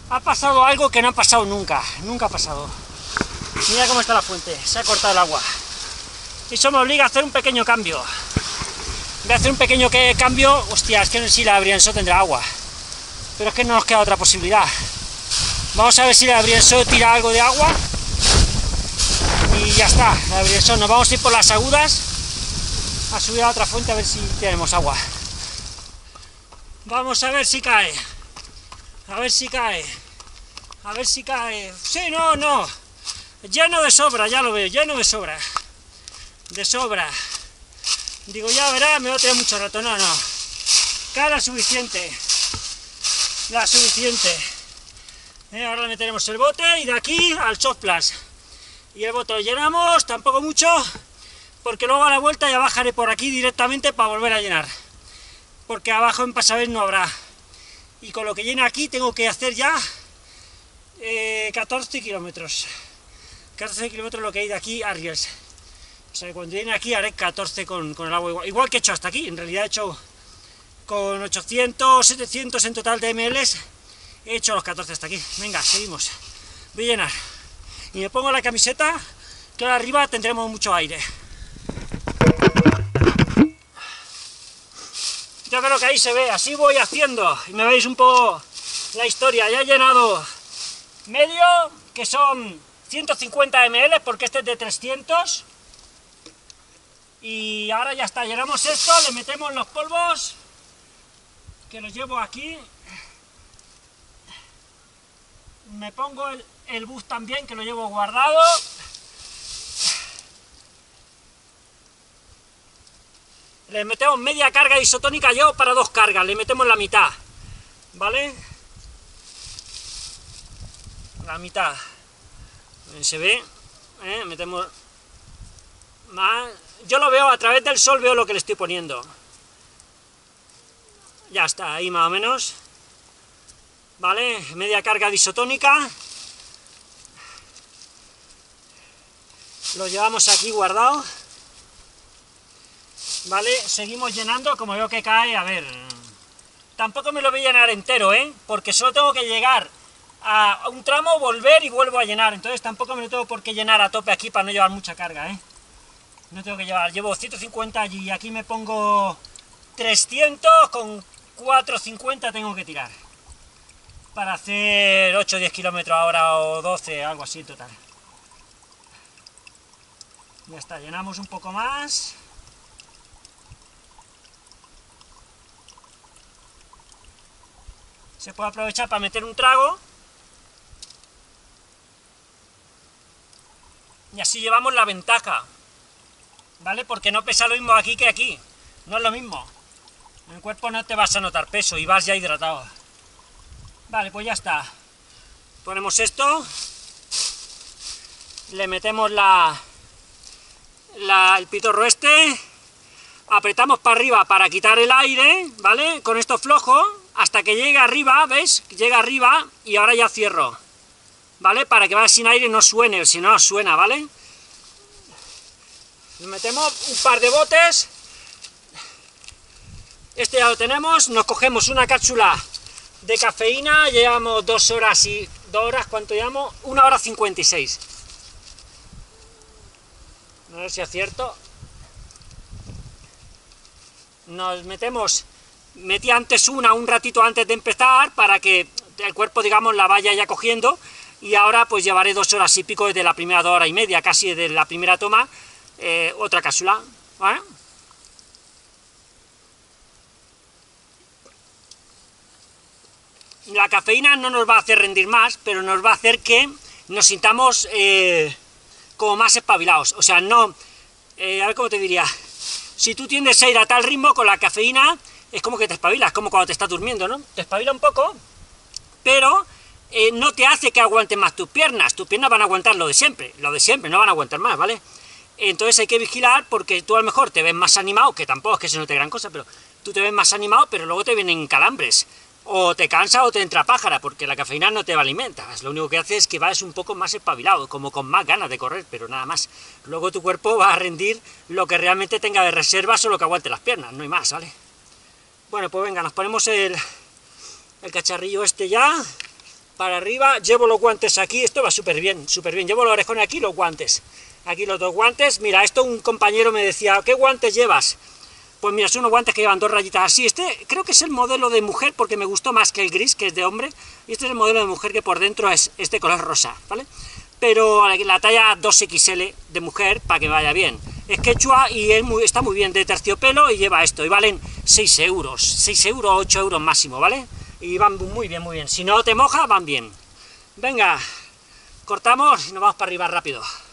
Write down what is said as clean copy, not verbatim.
ha pasado algo que no ha pasado nunca, nunca ha pasado. Mira cómo está la fuente, se ha cortado el agua. Eso me obliga a hacer un pequeño cambio. Voy a hacer un pequeño cambio, hostia, es que si la Briançon tendrá agua. Pero es que no nos queda otra posibilidad. Vamos a ver si la Briançon tira algo de agua. Y ya está, la Briançon. Nos vamos a ir por las agudas a subir a otra fuente a ver si tenemos agua. Vamos a ver si cae. A ver si cae. A ver si cae. Sí, no, no. Lleno de sobra, ya lo veo, lleno de sobra. De sobra. Digo, ya verá, me va a tener mucho rato. No, no. Cae la suficiente. La suficiente. Ahora le meteremos el bote y de aquí al Softplash. Y el bote lo llenamos, tampoco mucho, porque luego a la vuelta ya bajaré por aquí directamente para volver a llenar. Porque abajo en Pasavés no habrá. Y con lo que llene aquí tengo que hacer ya 14 kilómetros. 14 kilómetros lo que hay de aquí a Riells. O sea que cuando llene aquí haré 14 con el agua igual que he hecho hasta aquí. En realidad he hecho con 800, 700 en total de ml. He hecho los 14 hasta aquí. Venga, seguimos. Voy a llenar. Y me pongo la camiseta, que ahora arriba tendremos mucho aire. Yo creo que ahí se ve, así voy haciendo. Y me veis un poco la historia. Ya he llenado medio, que son 150 ml, porque este es de 300. Y ahora ya está, llenamos esto, le metemos los polvos, que los llevo aquí. Me pongo el bus también, que lo llevo guardado. Le metemos media carga isotónica, yo para 2 cargas, le metemos la mitad, ¿vale? La mitad. Se ve, metemos más. Yo lo veo a través del sol, veo lo que le estoy poniendo. Ya está, ahí más o menos. ¿Vale? Media carga de isotónica. Lo llevamos aquí guardado. ¿Vale? Seguimos llenando, como veo que cae, a ver. Tampoco me lo voy a llenar entero, porque solo tengo que llegar a un tramo, volver y vuelvo a llenar. Entonces tampoco me lo tengo por qué llenar a tope aquí para no llevar mucha carga, No tengo que llevar, llevo 150 allí y aquí me pongo 300, con 450 tengo que tirar. Para hacer 8 o 10 kilómetros ahora o 12, algo así en total. Ya está, llenamos un poco más. Se puede aprovechar para meter un trago. Y así llevamos la ventaja, ¿vale? Porque no pesa lo mismo aquí que aquí. No es lo mismo. En el cuerpo no te vas a notar peso y vas ya hidratado. Vale, pues ya está. Ponemos esto. Le metemos el pitorro este. Apretamos para arriba para quitar el aire, ¿vale? Con esto flojo, hasta que llegue arriba, ¿ves? Llega arriba y ahora ya cierro, ¿vale? Para que vaya sin aire y no suene, si no suena, ¿vale? Le metemos un par de botes. Este ya lo tenemos. Nos cogemos una cápsula de cafeína. Llevamos 2 horas y... 2 horas, ¿cuánto llevamos? 1 hora 56. No sé si acierto. Nos metemos... Metí antes un ratito antes de empezar, para que el cuerpo, digamos, la vaya ya cogiendo. Y ahora pues llevaré 2 horas y pico desde la primera 2 horas y media, casi desde la primera toma, otra cápsula, ¿vale? La cafeína no nos va a hacer rendir más, pero nos va a hacer que nos sintamos como más espabilados. O sea, no... a ver cómo te diría... Si tú tiendes a ir a tal ritmo, con la cafeína es como que te espabilas, como cuando te estás durmiendo, ¿no? Te espabila un poco, pero no te hace que aguanten más tus piernas van a aguantar lo de siempre, no van a aguantar más, ¿vale? Entonces hay que vigilar, porque tú a lo mejor te ves más animado, que tampoco es que se note gran cosa, pero tú te ves más animado, pero luego te vienen calambres, o te cansa o te entra pájara, porque la cafeína no te alimenta, lo único que hace es que vas un poco más espabilado, como con más ganas de correr, pero nada más. Luego tu cuerpo va a rendir lo que realmente tenga de reservas o lo que aguante las piernas, no hay más, ¿vale? Bueno, pues venga, nos ponemos el cacharrillo este ya, para arriba, llevo los guantes aquí, esto va súper bien, llevo los orejones aquí, los guantes, aquí los dos guantes. Mira, esto un compañero me decía, ¿qué guantes llevas? Pues mira, son unos guantes que llevan dos rayitas así. Este creo que es el modelo de mujer, porque me gustó más que el gris, que es de hombre, y este es el modelo de mujer, que por dentro es este color rosa, ¿vale? Pero la talla 2XL de mujer, para que vaya bien. Es quechua y está muy bien, de terciopelo, y lleva esto, y valen 6 euros, 6 euros, 8 euros máximo, ¿vale? Y van muy bien, muy bien. Si no te moja, van bien. Venga, cortamos y nos vamos para arriba rápido.